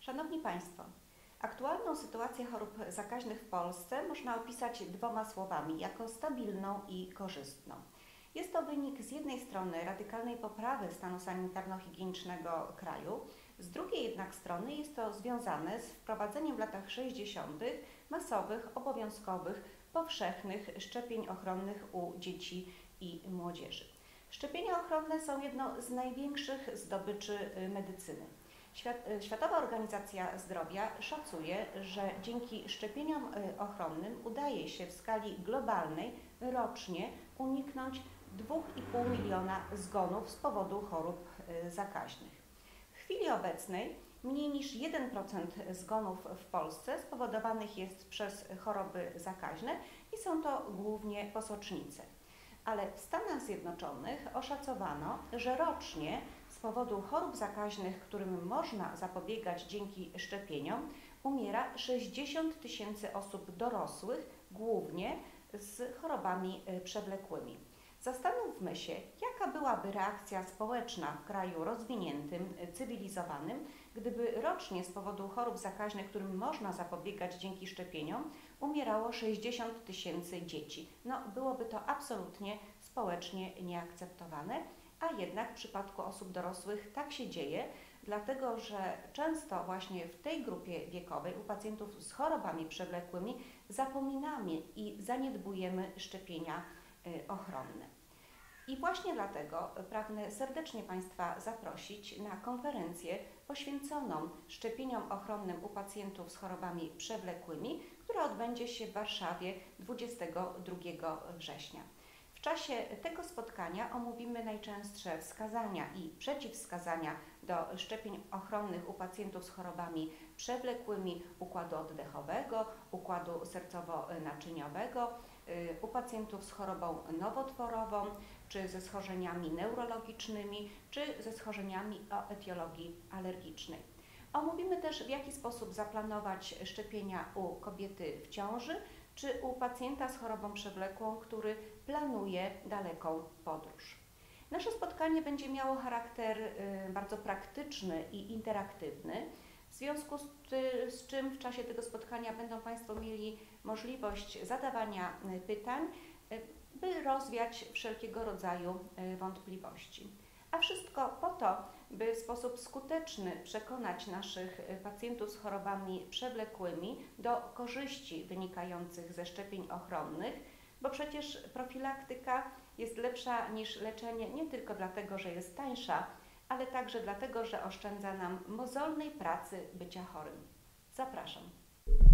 Szanowni Państwo, aktualną sytuację chorób zakaźnych w Polsce można opisać dwoma słowami: jako stabilną i korzystną. Jest to wynik z jednej strony radykalnej poprawy stanu sanitarno-higienicznego kraju, z drugiej jednak strony jest to związane z wprowadzeniem w latach 60. masowych, obowiązkowych, powszechnych szczepień ochronnych u dzieci i młodzieży. Szczepienia ochronne są jedną z największych zdobyczy medycyny. Światowa Organizacja Zdrowia szacuje, że dzięki szczepieniom ochronnym udaje się w skali globalnej rocznie uniknąć 2,5 miliona zgonów z powodu chorób zakaźnych. W chwili obecnej mniej niż 1% zgonów w Polsce spowodowanych jest przez choroby zakaźne i są to głównie posocznice. Ale w Stanach Zjednoczonych oszacowano, że rocznie z powodu chorób zakaźnych, którym można zapobiegać dzięki szczepieniom, umiera 60 000 osób dorosłych, głównie z chorobami przewlekłymi. Zastanówmy się, jaka byłaby reakcja społeczna w kraju rozwiniętym, cywilizowanym, gdyby rocznie z powodu chorób zakaźnych, którym można zapobiegać dzięki szczepieniom, umierało 60 000 dzieci. Byłoby to absolutnie społecznie nieakceptowane, a jednak w przypadku osób dorosłych tak się dzieje, dlatego że często właśnie w tej grupie wiekowej, u pacjentów z chorobami przewlekłymi, zapominamy i zaniedbujemy szczepienia ochronne. I właśnie dlatego pragnę serdecznie Państwa zaprosić na konferencję poświęconą szczepieniom ochronnym u pacjentów z chorobami przewlekłymi, która odbędzie się w Warszawie 22 września. W czasie tego spotkania omówimy najczęstsze wskazania i przeciwwskazania do szczepień ochronnych u pacjentów z chorobami przewlekłymi układu oddechowego, układu sercowo-naczyniowego, u pacjentów z chorobą nowotworową, czy ze schorzeniami neurologicznymi, czy ze schorzeniami o etiologii alergicznej. Omówimy też, w jaki sposób zaplanować szczepienia u kobiety w ciąży, czy u pacjenta z chorobą przewlekłą, który planuje daleką podróż. Nasze spotkanie będzie miało charakter bardzo praktyczny i interaktywny, w związku z czym w czasie tego spotkania będą Państwo mieli możliwość zadawania pytań, by rozwiać wszelkiego rodzaju wątpliwości. A wszystko po to, by w sposób skuteczny przekonać naszych pacjentów z chorobami przewlekłymi do korzyści wynikających ze szczepień ochronnych, bo przecież profilaktyka jest lepsza niż leczenie nie tylko dlatego, że jest tańsza, ale także dlatego, że oszczędza nam mozolnej pracy bycia chorym. Zapraszam.